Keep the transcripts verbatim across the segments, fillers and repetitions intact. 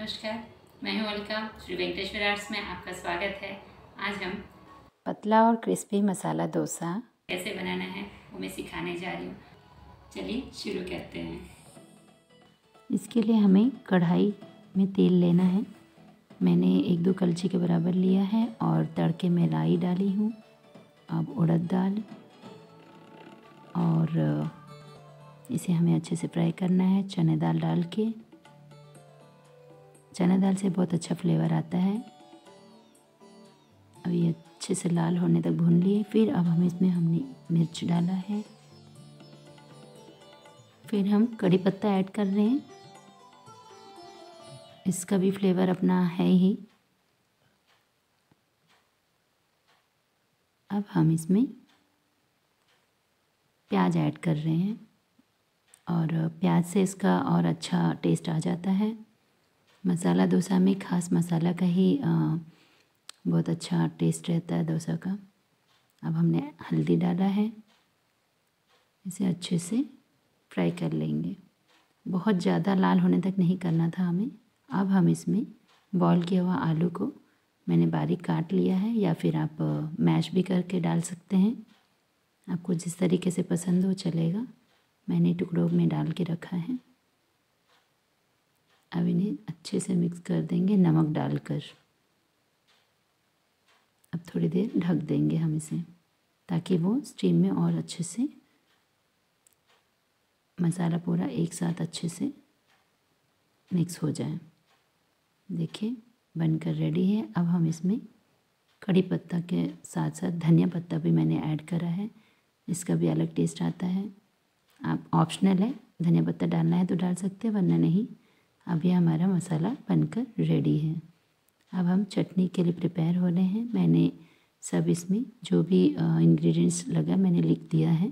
नमस्कार, मैं हूं अलका। श्री वेंकटेश्वर आर्ट्स में आपका स्वागत है। आज हम पतला और क्रिस्पी मसाला डोसा कैसे बनाना है वो मैं सिखाने जा रही हूँ। चलिए शुरू करते हैं। इसके लिए हमें कढ़ाई में तेल लेना है। मैंने एक दो कलछी के बराबर लिया है और तड़के में राई डाली हूँ। अब उड़द दाल, और इसे हमें अच्छे से फ्राई करना है चने दाल डाल के। चना दाल से बहुत अच्छा फ्लेवर आता है। अब ये अच्छे से लाल होने तक भून लिए। फिर अब हम इसमें हमने मिर्च डाला है। फिर हम कड़ी पत्ता ऐड कर रहे हैं। इसका भी फ्लेवर अपना है ही। अब हम इसमें प्याज ऐड कर रहे हैं और प्याज से इसका और अच्छा टेस्ट आ जाता है। मसाला डोसा में खास मसाला का ही आ, बहुत अच्छा टेस्ट रहता है डोसा का। अब हमने हल्दी डाला है। इसे अच्छे से फ्राई कर लेंगे। बहुत ज़्यादा लाल होने तक नहीं करना था हमें। अब हम इसमें बॉईल किया हुआ आलू को मैंने बारीक काट लिया है, या फिर आप मैश भी करके डाल सकते हैं। आपको जिस तरीके से पसंद हो चलेगा। मैंने टुकड़ों में डाल के रखा है। अब इन्हें अच्छे से मिक्स कर देंगे नमक डालकर। अब थोड़ी देर ढक देंगे हम इसे, ताकि वो स्टीम में और अच्छे से मसाला पूरा एक साथ अच्छे से मिक्स हो जाए। देखिए बनकर रेडी है। अब हम इसमें कड़ी पत्ता के साथ साथ धनिया पत्ता भी मैंने ऐड करा है। इसका भी अलग टेस्ट आता है। आप ऑप्शनल है, धनिया पत्ता डालना है तो डाल सकते हैं, वरना नहीं। अब ये हमारा मसाला बनकर रेडी है। अब हम चटनी के लिए प्रिपेयर हो रहे हैं। मैंने सब इसमें जो भी इंग्रेडिएंट्स लगा मैंने लिख दिया है।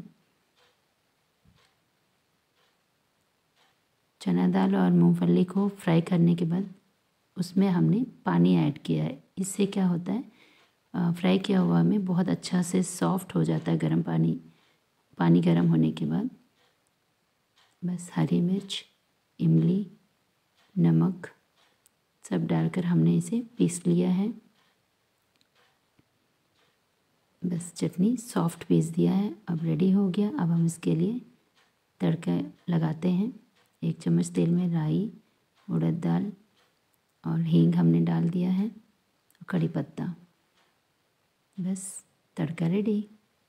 चना दाल और मूंगफली को फ्राई करने के बाद उसमें हमने पानी ऐड किया है। इससे क्या होता है, फ्राई किया हुआ में बहुत अच्छा से सॉफ्ट हो जाता है गर्म पानी पानी गर्म होने के बाद। बस हरी मिर्च, इमली, नमक सब डालकर हमने इसे पीस लिया है। बस चटनी सॉफ्ट पीस दिया है। अब रेडी हो गया। अब हम इसके लिए तड़का लगाते हैं। एक चम्मच तेल में राई, उड़द दाल और हींग हमने डाल दिया है, और कड़ी पत्ता। बस तड़का रेडी।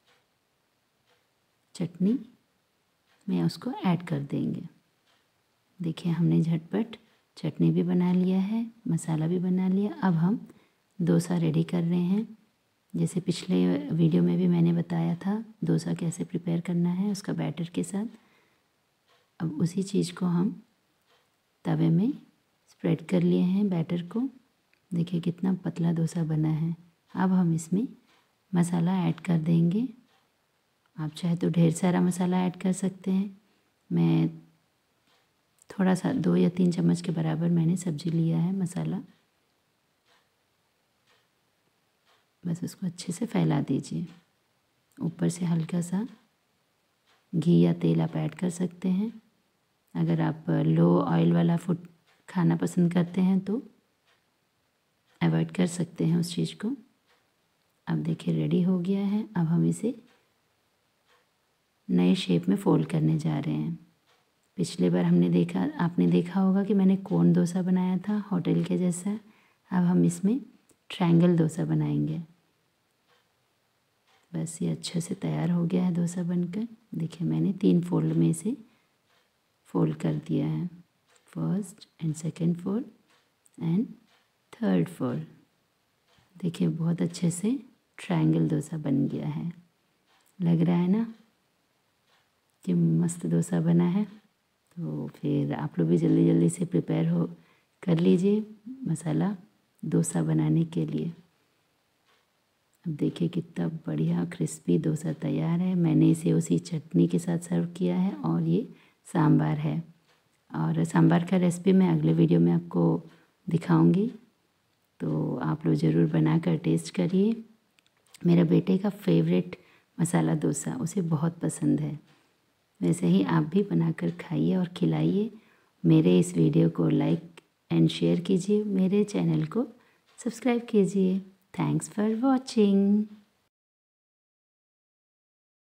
चटनी में उसको ऐड कर देंगे। देखिए हमने झटपट चटनी भी बना लिया है, मसाला भी बना लिया। अब हम डोसा रेडी कर रहे हैं। जैसे पिछले वीडियो में भी मैंने बताया था डोसा कैसे प्रिपेयर करना है उसका बैटर के साथ। अब उसी चीज़ को हम तवे में स्प्रेड कर लिए हैं बैटर को। देखिए कितना पतला डोसा बना है। अब हम इसमें मसाला ऐड कर देंगे। आप चाहे तो ढेर सारा मसाला ऐड कर सकते हैं। मैं थोड़ा सा दो या तीन चम्मच के बराबर मैंने सब्जी लिया है मसाला। बस उसको अच्छे से फैला दीजिए। ऊपर से हल्का सा घी या तेल आप ऐड कर सकते हैं। अगर आप लो ऑयल वाला फूड खाना पसंद करते हैं तो अवॉइड कर सकते हैं उस चीज़ को। अब देखिए रेडी हो गया है। अब हम इसे नए शेप में फोल्ड करने जा रहे हैं। पिछले बार हमने देखा आपने देखा होगा कि मैंने कोन डोसा बनाया था होटल के जैसा। अब हम इसमें ट्रायंगल डोसा बनाएंगे। बस ये अच्छे से तैयार हो गया है डोसा बनकर। देखिए मैंने तीन फोल्ड में इसे फोल्ड कर दिया है। First and second fold and third fold. देखिए बहुत अच्छे से ट्रायंगल डोसा बन गया है। लग रहा है ना कि मस्त डोसा बना है। तो फिर आप लोग भी जल्दी जल्दी से प्रिपेयर हो कर लीजिए मसाला डोसा बनाने के लिए। अब देखिए कितना बढ़िया क्रिस्पी डोसा तैयार है। मैंने इसे उसी चटनी के साथ सर्व किया है, और ये सांभर है। और सांभर का रेसिपी मैं अगले वीडियो में आपको दिखाऊंगी, तो आप लोग ज़रूर बना कर टेस्ट करिए। मेरे बेटे का फेवरेट मसाला डोसा उसे बहुत पसंद है। वैसे ही आप भी बनाकर खाइए और खिलाइए। मेरे इस वीडियो को लाइक एंड शेयर कीजिए, मेरे चैनल को सब्सक्राइब कीजिए। Thanks for watching.